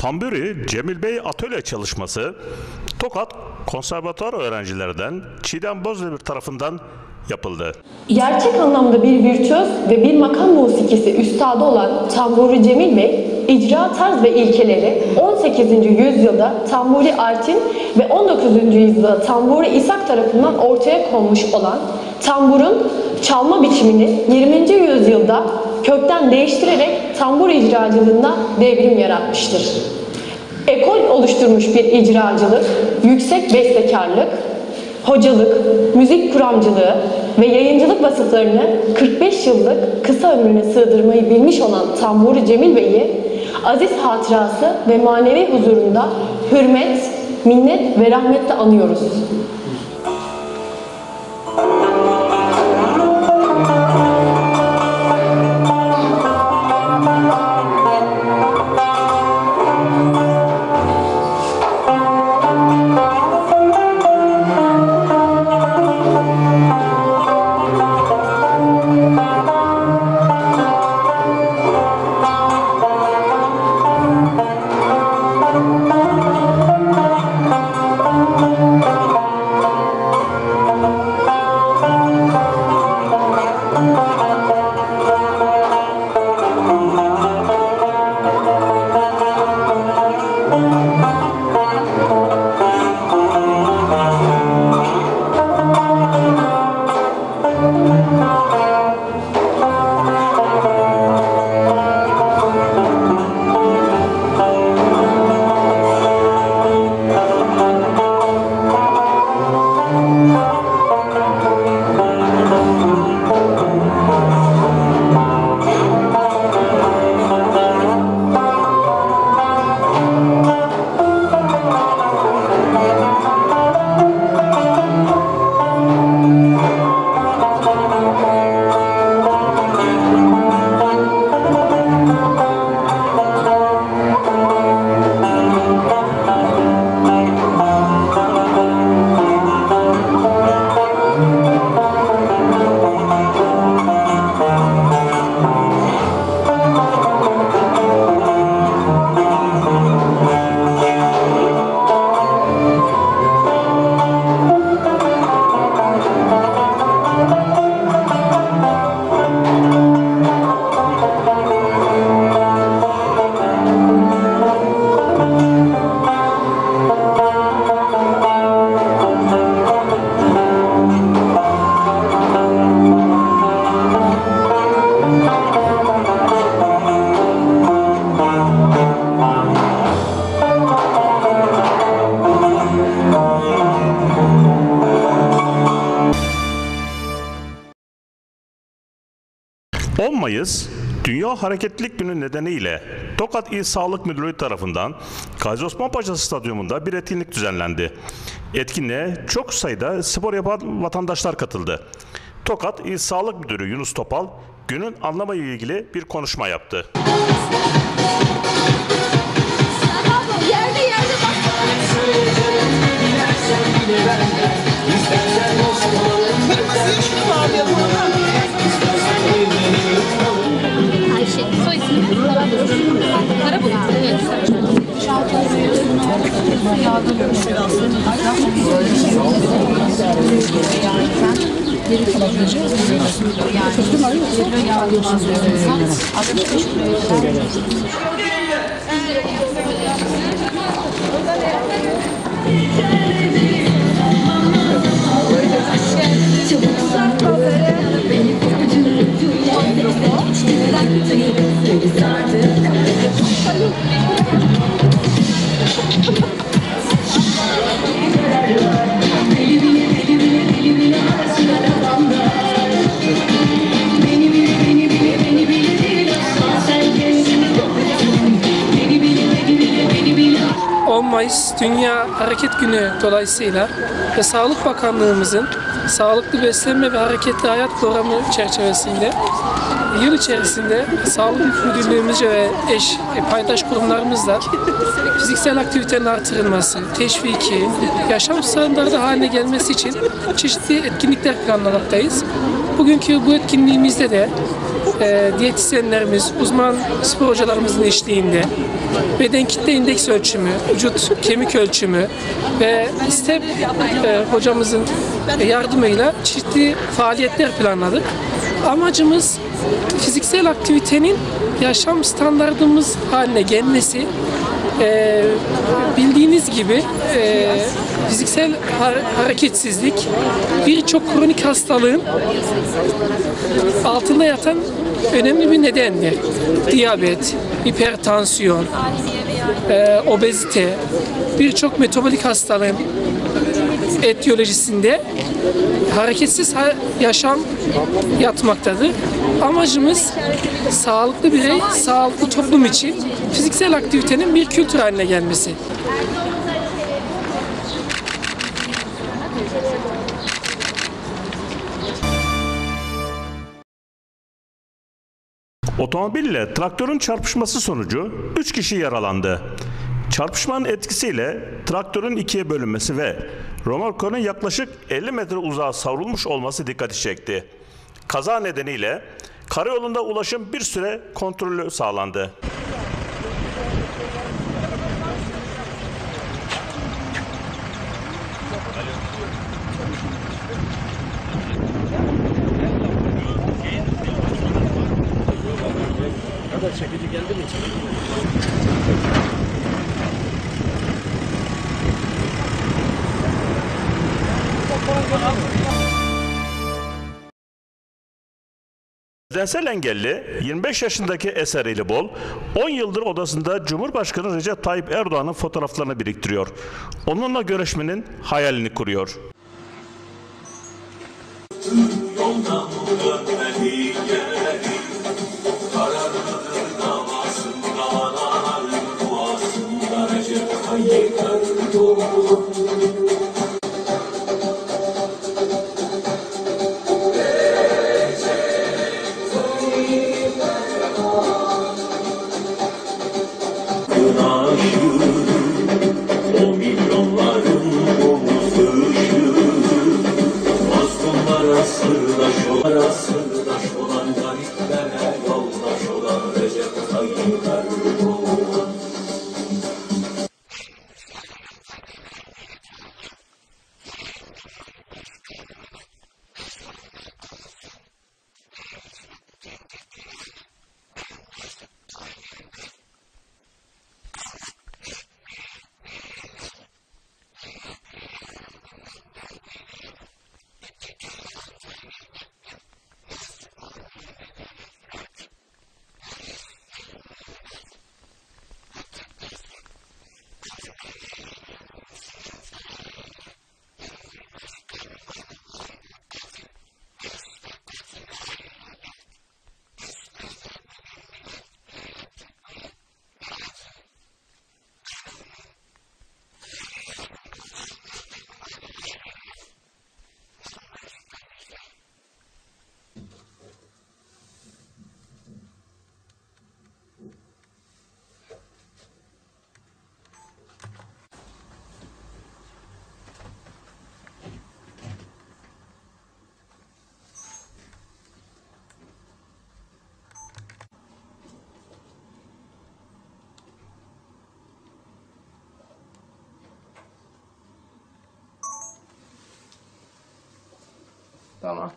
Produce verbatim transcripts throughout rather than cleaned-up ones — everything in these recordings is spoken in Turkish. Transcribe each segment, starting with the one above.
Tamburi Cemil Bey atölye çalışması Tokat Konservatuar öğrencilerinden Çiğdem Bozdemir tarafından yapıldı. Gerçek anlamda bir virtüöz ve bir makam musikisi üstadı olan Tamburi Cemil Bey, icra tarz ve ilkeleri on sekizinci yüzyılda Tamburi Artin ve on dokuzuncu yüzyılda Tamburi İshak tarafından ortaya konmuş olan tamburun çalma biçimini yirminci yüzyılda kökten değiştirerek tambur icracılığında devrim yaratmıştır. Ekol oluşturmuş bir icracılık, yüksek bestekarlık, hocalık, müzik kuramcılığı ve yayıncılık vasıflarını kırk beş yıllık kısa ömrüne sığdırmayı bilmiş olan Tamburi Cemil Bey'i aziz hatırası ve manevi huzurunda hürmet, minnet ve rahmetle anıyoruz. on Mayıs Dünya Hareketlilik Günü nedeniyle Tokat İl Sağlık Müdürlüğü tarafından Gazi Osman Paşa Stadyumunda bir etkinlik düzenlendi. Etkinliğe çok sayıda spor yapan vatandaşlar katıldı. Tokat İl Sağlık Müdürü Yunus Topal, günün anlamıyla ilgili bir konuşma yaptı. Yerde yerde bak. Ayşe, soy ismi Karabulut. Evet. Geri kalabileceğiz. Yani çocuklar arıyorsunuz. altmış beş on Mayıs Dünya Hareket Günü dolayısıyla ve Sağlık Bakanlığımızın Sağlıklı Beslenme ve Hareketli Hayat Programı çerçevesinde yıl içerisinde Sağlık Müdürlüğümüzce ve eş paydaş kurumlarımızla fiziksel aktivitenin artırılması, teşviki, yaşam standartı haline gelmesi için çeşitli etkinlikler planlamaktayız. Bugünkü bu etkinliğimizde de e, diyetisyenlerimiz, uzman spor hocalarımızın eşliğinde beden kitle indeks ölçümü, vücut kemik ölçümü ve step e, hocamızın yardımıyla çeşitli faaliyetler planladık. Amacımız fiziksel aktivitenin yaşam standardımız haline gelmesi. Ee, bildiğiniz gibi e, fiziksel hareketsizlik birçok kronik hastalığın altında yatan önemli bir nedendir. Diyabet, hipertansiyon, e, obezite, birçok metabolik hastalığın etiyolojisinde hareketsiz yaşam yatmaktadır. Amacımız sağlıklı birey, sağlıklı toplum için fiziksel aktivitenin bir kültür haline gelmesi. Otomobille traktörün çarpışması sonucu üç kişi yaralandı. Çarpışmanın etkisiyle traktörün ikiye bölünmesi ve römorkunun yaklaşık elli metre uzağa savrulmuş olması dikkati çekti. Kaza nedeniyle karayolunda ulaşım bir süre kontrollü sağlandı. Çekici geldi mi? Bedensel engelli yirmi beş yaşındaki Eser İlibol on yıldır odasında Cumhurbaşkanı Recep Tayyip Erdoğan'ın fotoğraflarını biriktiriyor. Onunla görüşmenin hayalini kuruyor. O milyonların konusu mazlumlara sırdaş olan, sırdaş olan gariplere yoldaş olan Recep Tayyip Erdoğan. Tamam.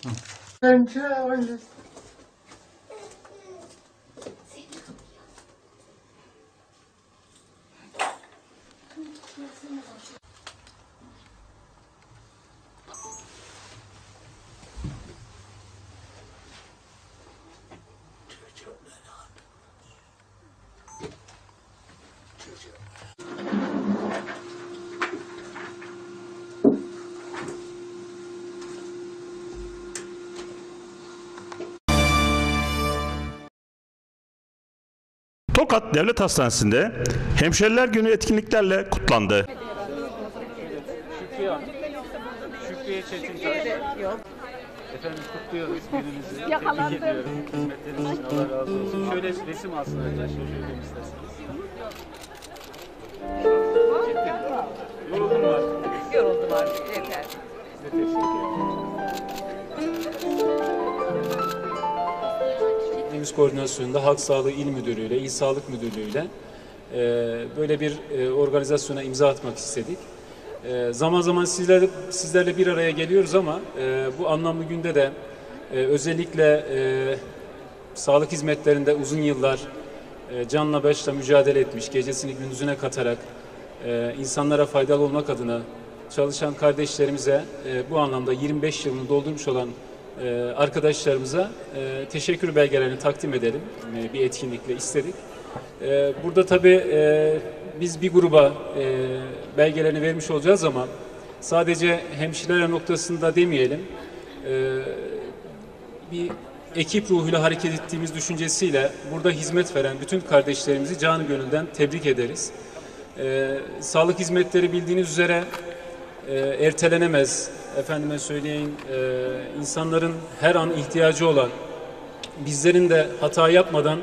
Tokat Devlet Hastanesi'nde Hemşeriler Günü etkinliklerle kutlandı. Şükriye Hanım. Şükriye Çetintaş. Efendim kutluyoruz gününüzü. Tebrik ediyorum. Hizmetleriniz için Allah razı olsun. Şöyle resim alsın arkadaşlar. Şöyle isterseniz. Yoruldun mu artık? Yoruldum artık yeter. Size teşekkür ederim. Deniz Koordinasyonu'nda Halk Sağlığı İl Müdürlüğü ile İl Sağlık Müdürlüğü ile böyle bir e, organizasyona imza atmak istedik. E, zaman zaman sizler, sizlerle bir araya geliyoruz ama e, bu anlamlı günde de e, özellikle e, sağlık hizmetlerinde uzun yıllar e, canla başla mücadele etmiş, gecesini gündüzüne katarak e, insanlara faydalı olmak adına çalışan kardeşlerimize e, bu anlamda yirmi beş yılını doldurmuş olan e, arkadaşlarımıza e, teşekkür belgelerini takdim edelim e, bir etkinlikle istedik. E, burada tabii e, biz bir gruba e, belgelerini vermiş olacağız ama sadece hemşireler noktasında demeyelim, e, bir ekip ruhuyla hareket ettiğimiz düşüncesiyle burada hizmet veren bütün kardeşlerimizi canı gönülden tebrik ederiz. E, sağlık hizmetleri bildiğiniz üzere e, ertelenemez. Efendime söyleyeyim, e, insanların her an ihtiyacı olan, bizlerin de hata yapmadan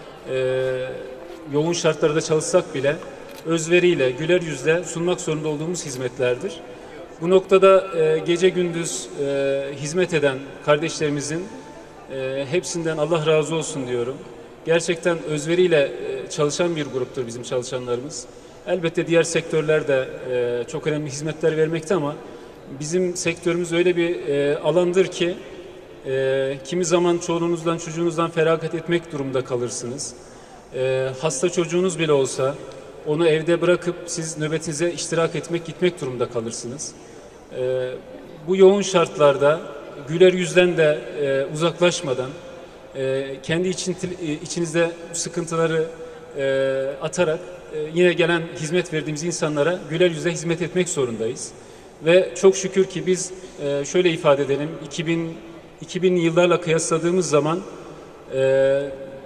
e, yoğun şartlarda çalışsak bile özveriyle, güler yüzle sunmak zorunda olduğumuz hizmetlerdir. Bu noktada e, gece gündüz e, hizmet eden kardeşlerimizin e, hepsinden Allah razı olsun diyorum. Gerçekten özveriyle e, çalışan bir gruptur bizim çalışanlarımız. Elbette diğer sektörler de e, çok önemli hizmetler vermekte ama bizim sektörümüz öyle bir e, alandır ki e, kimi zaman çoluğunuzdan çocuğunuzdan feragat etmek durumunda kalırsınız. E, hasta çocuğunuz bile olsa onu evde bırakıp siz nöbetinize iştirak etmek, gitmek durumunda kalırsınız. E, bu yoğun şartlarda güler yüzden de e, uzaklaşmadan e, kendi için, içinizde sıkıntıları e, atarak e, yine gelen hizmet verdiğimiz insanlara güler yüzle hizmet etmek zorundayız. Ve çok şükür ki biz e, şöyle ifade edelim, iki bin, iki binli yıllarla kıyasladığımız zaman e,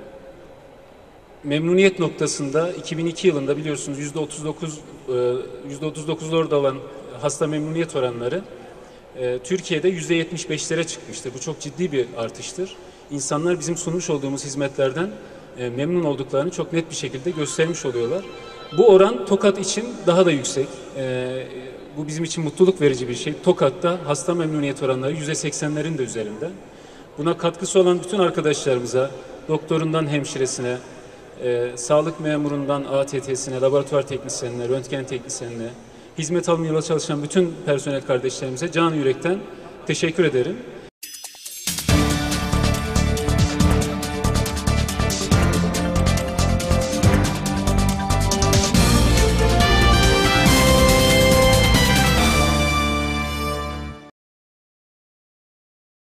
memnuniyet noktasında iki bin iki yılında biliyorsunuz yüzde otuz dokuz yüzde otuz dokuzlarda olan hasta memnuniyet oranları e, Türkiye'de yüzde yetmiş beşlere çıkmıştır. Bu çok ciddi bir artıştır. İnsanlar bizim sunmuş olduğumuz hizmetlerden e, memnun olduklarını çok net bir şekilde göstermiş oluyorlar. Bu oran Tokat için daha da yüksek. E, bu bizim için mutluluk verici bir şey. Tokat'ta hasta memnuniyet oranları yüzde seksenlerin de üzerinde. Buna katkısı olan bütün arkadaşlarımıza, doktorundan hemşiresine, e, sağlık memurundan A T T'sine, laboratuvar teknisyenine, röntgen teknisyenine, hizmet alımı yola çalışan bütün personel kardeşlerimize canı yürekten teşekkür ederim.